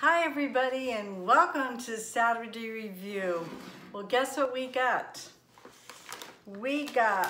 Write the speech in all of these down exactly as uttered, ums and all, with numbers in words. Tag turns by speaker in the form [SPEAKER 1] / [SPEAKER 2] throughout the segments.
[SPEAKER 1] Hi everybody and welcome to Saturday Review. Well, guess what we got? We got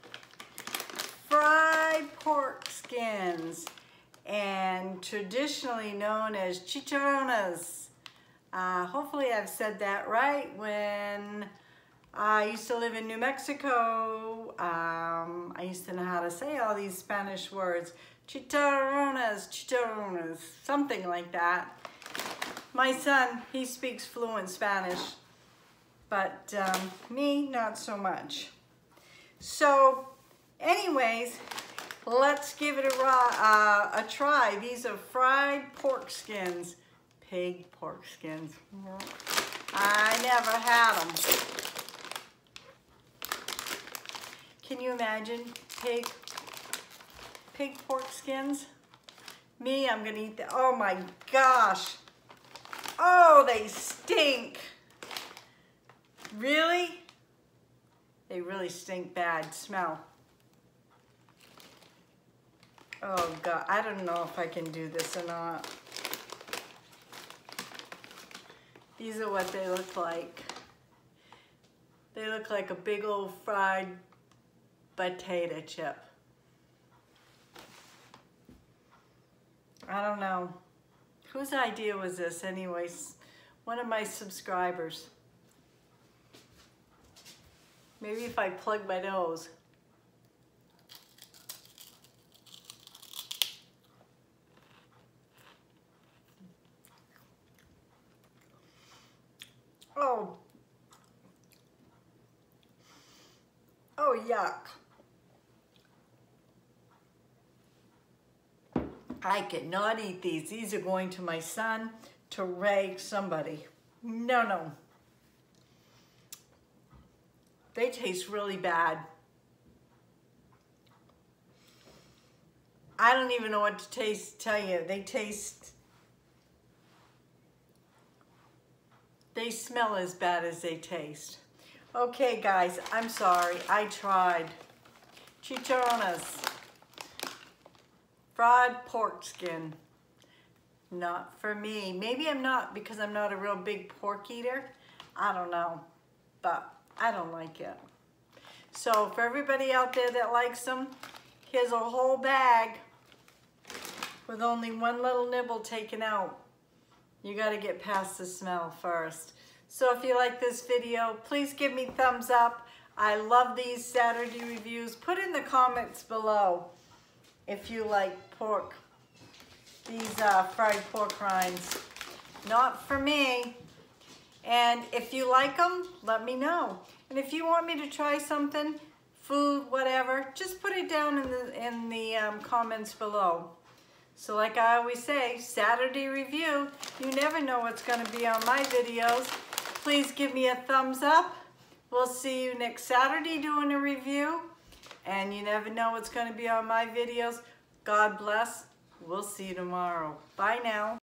[SPEAKER 1] fried pork skins, and traditionally known as chicharrones. Uh, hopefully I've said that right. When I used to live in New Mexico, um, I used to know how to say all these Spanish words. Chicharrones, chicharrones, something like that. My son, he speaks fluent Spanish, but um, me, not so much. So anyways, let's give it a, raw, uh, a try. These are fried pork skins, pig pork skins. I never had them. Can you imagine pig, pig pork skins? Me, I'm gonna eat that. Oh my gosh. Oh, they stink. Really? They really stink bad. Smell. Oh God, I don't know if I can do this or not. These are what they look like. They look like a big old fried potato chip. I don't know. Whose idea was this anyways? One of my subscribers. Maybe if I plug my nose. Oh. Oh, yuck. I cannot eat these. These are going to my son, to Ray, somebody. No, no. They taste really bad. I don't even know what to taste, tell you. They taste, they smell as bad as they taste. Okay, guys, I'm sorry. I tried. Chicharrones. Fried pork skin. Not for me. Maybe I'm not because I'm not a real big pork eater. I don't know, but I don't like it. So for everybody out there that likes them, here's a whole bag with only one little nibble taken out. You got to get past the smell first. So if you like this video, please give me thumbs up. I love these Saturday reviews. Put in the comments below if you like pork, these uh, fried pork rinds. Not for me. And if you like them, let me know. And if you want me to try something, food, whatever, just put it down in the, in the um, comments below. So like I always say, Saturday review, you never know what's gonna be on my videos. Please give me a thumbs up. We'll see you next Saturday doing a review. And you never know what's going to be on my videos. God bless. We'll see you tomorrow. Bye now.